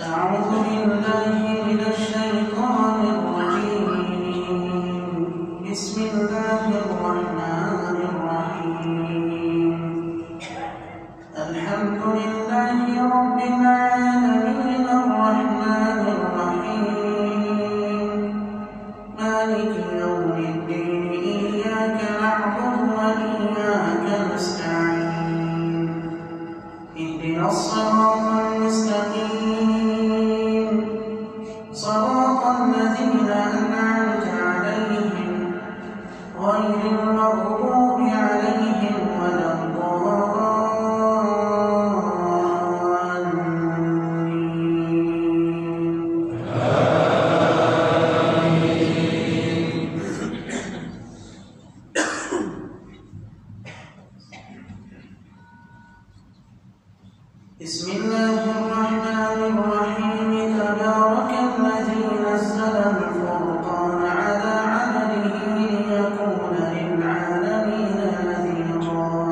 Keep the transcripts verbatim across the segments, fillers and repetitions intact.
أعوذ بالله من الشيطان الرجيم. بسم الله الرحمن الرحيم. الحمد لله رب العالمين الرحمن الرحيم مالك يوم الدين إياك نعبد وإياك نستعين اهدنا الصراط المستقيم صراط الذين أنعمت عليهم غير المغضوب عليهم ولا بسم الله الرحمن الرحيم. تبارك الذي نزل الفرقان على عبده ليكون للعالمين نذيرا.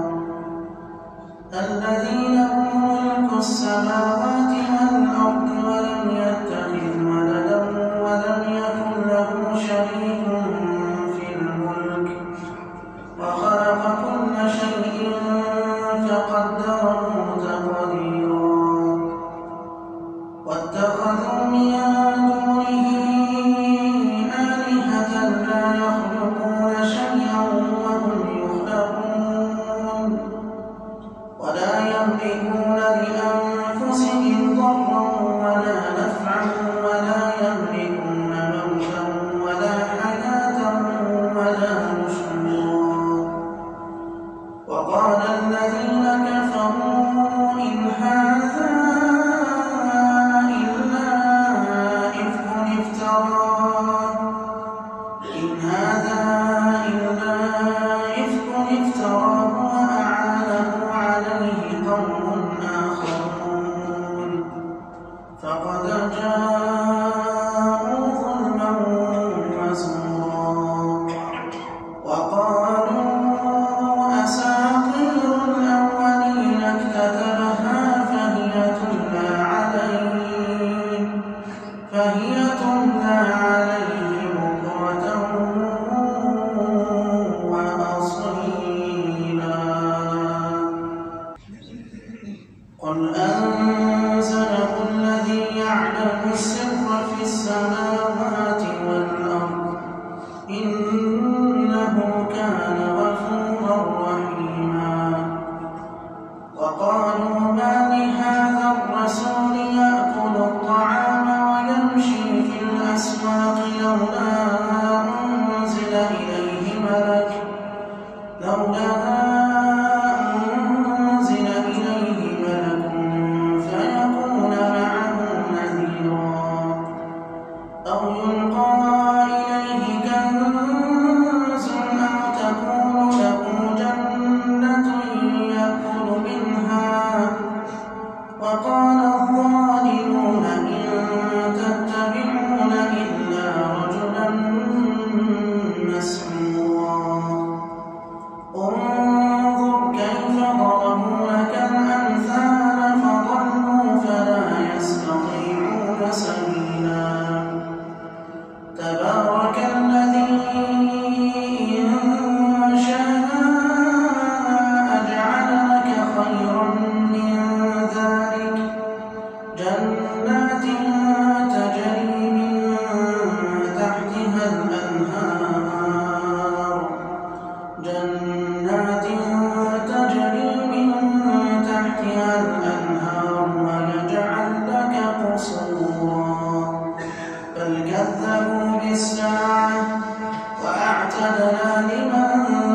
الذي له ملك السماوات والأرض ولم يتخذ ولدا ولم يكن له شريك في الملك وخلق كل شيء فقدره تقديرا. واتخذوا من دونه آلهة لا يخلقون شيئا وهم يخلقون ولا يملكون لأنفسهم ضرا ولا نفعا ولا يملكون موتا ولا حياة ولا نشورا. وقال الذين كفروا إن هذا إلا إفك افتراه إن هذا إلا إفك افتراه وأعانه عليه قوم آخرون فقد جاءوا ظلما وزورا. وقالوا أساطير الأولين اكتتبها فهي تملى عليه فهي تملى عليه بكرة وأصيلا. قل أنزله الذي يعلم السر في السماوات والأرض إنه كان غفورا رحيما. وقالوا ما لهذا الرسول يأكل الطعام ويمشي في الأسواق لولا أنزل إليه ملك لولا أنزل إليه ملك فيكون معه نذيرا أو يلقى إليه كنز أو تكون له جنة يأكل منها. وقال الظالمون إن تتبعون إلا رجلا مسحورا. انظر كيف ضربوا لك الأمثال فضلوا فلا يستطيعون سبيلا. تبارك الذي إن شاء أجعل لك خيرا من ذلك جنات تجري من تحتها الأنهار جنات تجري من تحتها الأنهار ويجعل لك قصورا. بل كذبوا بالساعة وأعتدنا لمن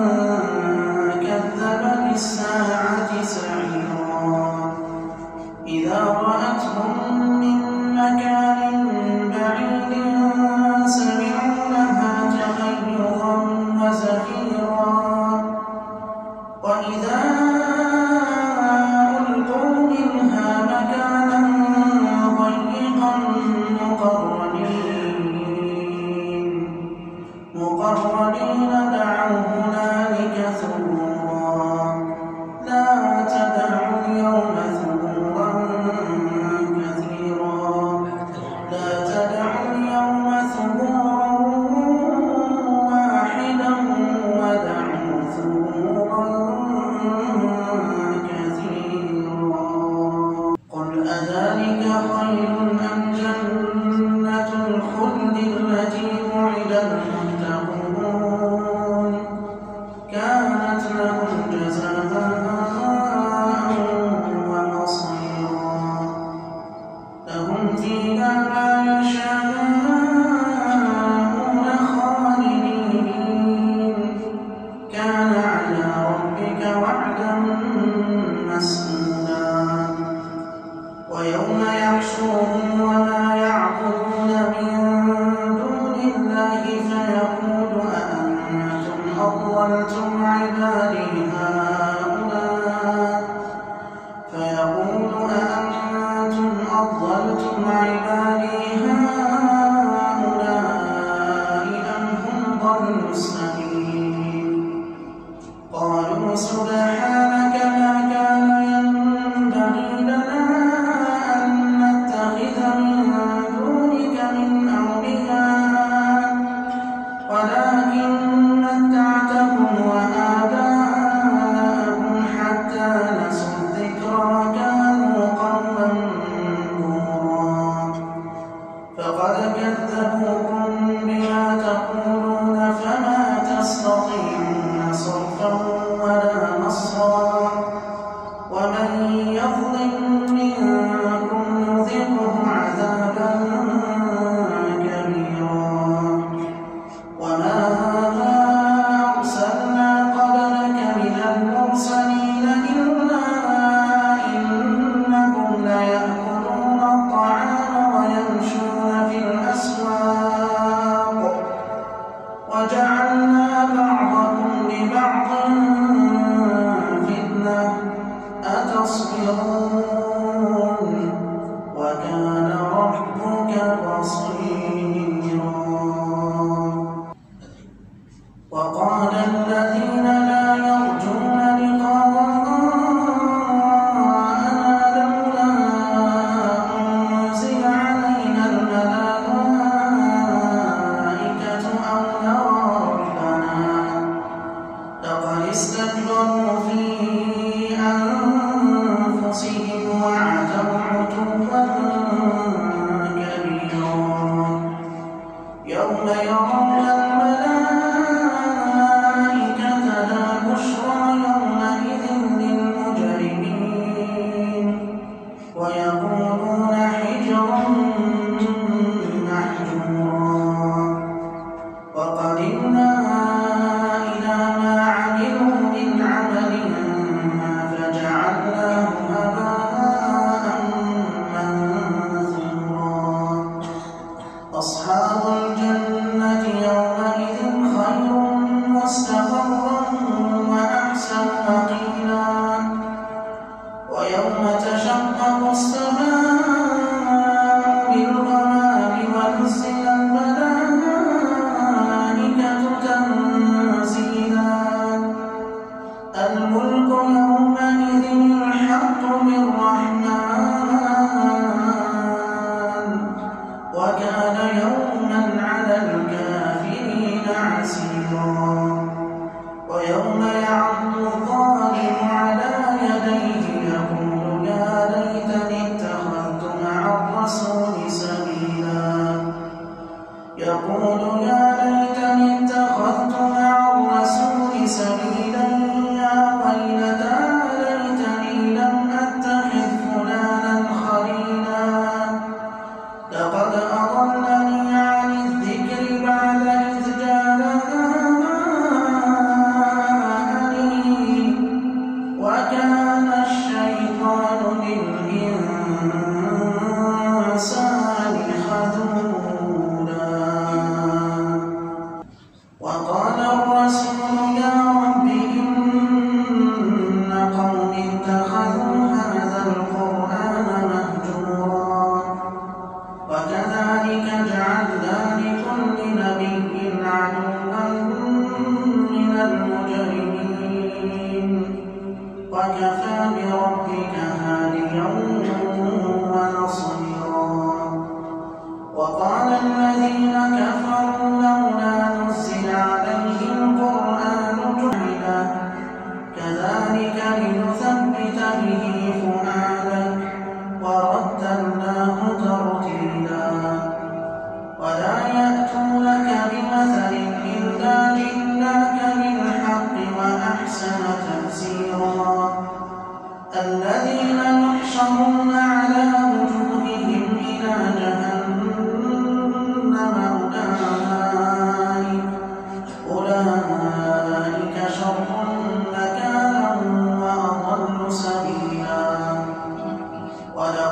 كذب بالساعة سعيرا. إذا رأتهم من مكان بعيد سمعوا لها تغيظا وزفيرا. وإذا ألقوا منها مكانا ضيقا مقرنين مقرنين دعوا هنالك ثبورا. لا تدعوا اليوم ثبورا كثيرا. ويوم يحشرهم وما يعبدون من دون الله فيقول أأنتم أضللتم عبادي هؤلاء فيقول أأنتم أضللتم عبادي هؤلاء أم هم ضلوا السبيل قالوا سبحانك ما كان ينبغي لنا أن نتخذ من دونك من أولياء ولكن متعتهم وآباءهم حتى نسوا الذكر وكانوا قوما بورا فقد كذبوكم بما تقولون فما تستطيعون صرفا ولا نصرا ومن يظلم منكم نذقه عذابا كبيرا وما أرسلنا قبلك من المرسلين إلا إنكم ليأكلون الطعام ويمشون في الأسواق وجعلنا بعضكم لبعض فتنة أتصبرون وكان ربك بصيرا وقال الذين لا يرجون لقاءنا لولا أنزل علينا الملائكة أو نرى ربنا لقد استكبروا في أنفسهم وعتوا عتوا كبيرا يوم يرون الملائكة لا بشرى يومئذ للمجرمين ويقولون حجرا محجورا وقدمنا إلى ما عملوا من عمل فجعلناه هباء منثورا أصحاب الجنة يومئذ خير مستقرا وأحسن مقيلا ويوم تشقق السماء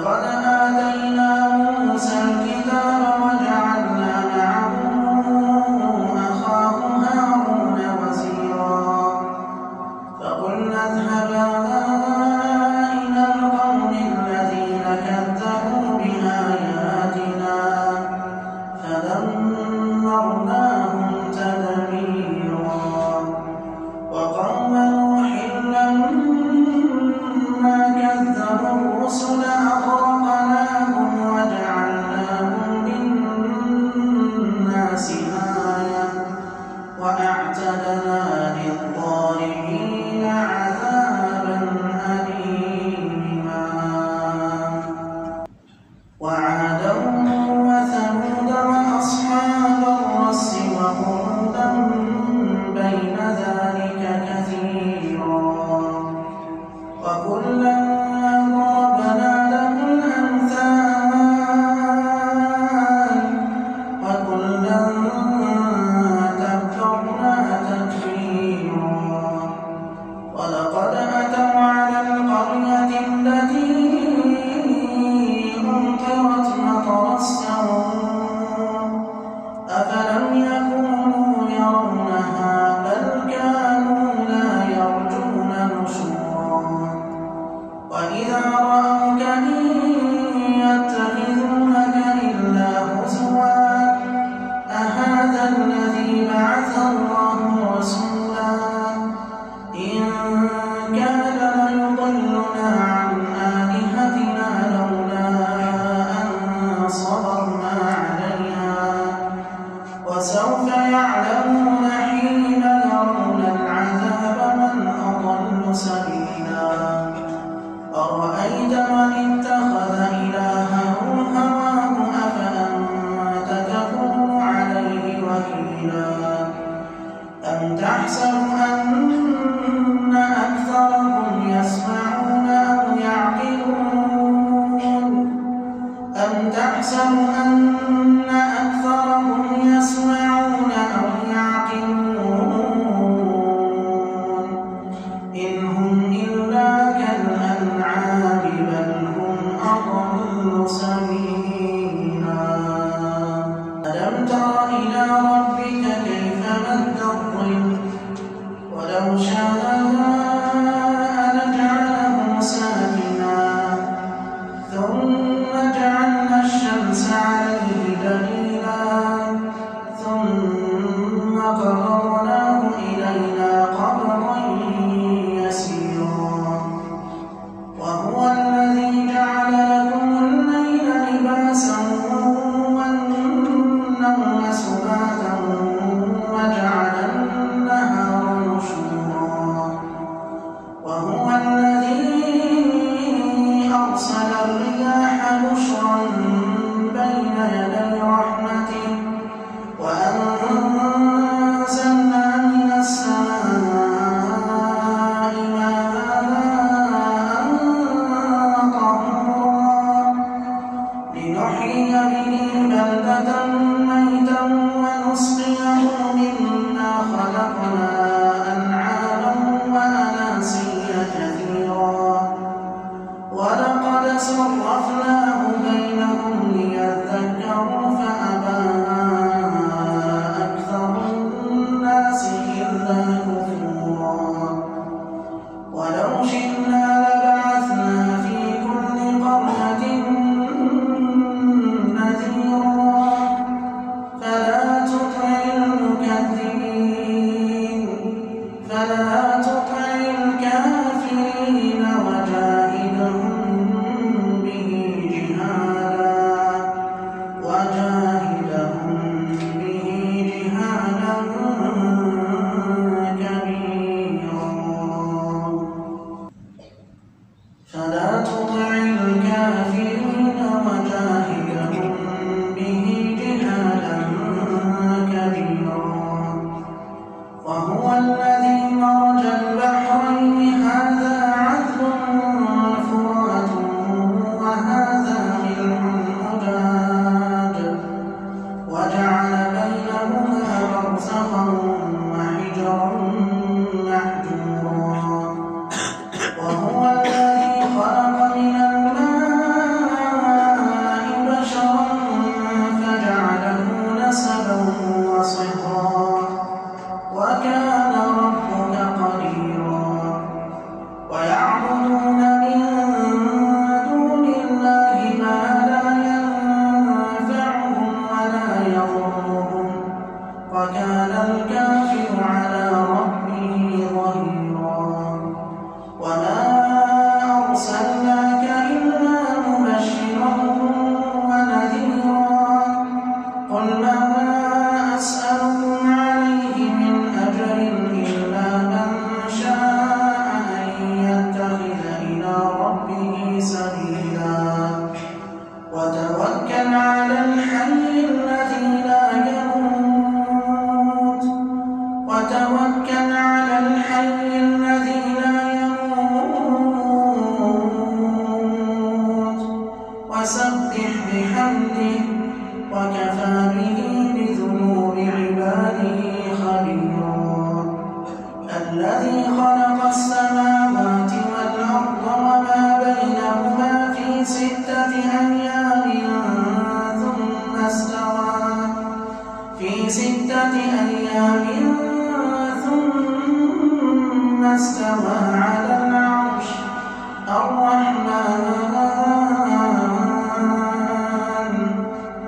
ولقد آتينا موسى الكتاب وجعلنا معه أخاه هارون وزيرا فقلنا اذهبا إلى القوم الذين كذبوا بآياتنا فدمرناهم تدميرا وقوم نوح لما كذبوا الرسل أغرقناهم وجعلناهم للناس آية وأعتدنا للظالمين عذابا أليما وعادا وثمود وأصحاب الرس وقرونا بين ذلك كثيرا وكلا ضربنا له الأمثال وكلا تبرنا تكبيرا ولقد أتوا على القرية التي أمطرت مطر السوء أفلم يكونوا يرونها بل كانوا لا يرجون نشورا وإذا رأوك إن يتخذونك إلا هزوا أهذا الذي بعث الله رسولا إن كاد ليضلنا عن آلهتنا لولا أن صبرنا عليها وسوف يعلمون حين يرون العذاب من أضل سبيلا أرأيت من اتخذ إلهه هواه أفأنت تكون عليه وكيلا أم تحسب أن أكثرهم يسمعون أو يعقلون أم تحسب أن أكثرهم يسمعون أو يعقلون إن هم إلا كالأنعام بل هم أضل سبيلا ألم تر إلى ربك كيف مد الظل ولو شاء لجعله ساكنا ثم جعلنا الشمس عليه دليلا ثم قبضناه إلينا قبضا يسيرا وهو الذي جعل لكم الليل لباسا والنوم سباتا وجعل النهار نشورا وهو الذي أرسل الرياح بشرا بين يدي رحمته وأنزلنا من السماء ماء طهورا لنحيي به بلدة ميتا ونسقيه مما خلقنا أنعاما وأناسيا كثيرا ولقد صرفناه بينهم ليذكروا فأبى أكثر الناس إلا كفورا ولو شئنا لبعثنا في كل قرية نذيرا وسبح بحمده وكفى به بذنوب عباده خبيرا. الذي خلق السماوات والأرض وما بينهما في ستة أيام ثم استوى في ستة أيام ثم استوى على العرش. الرحمن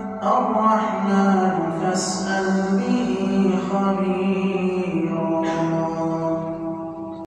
الرحمن فاسأل به خبيرا.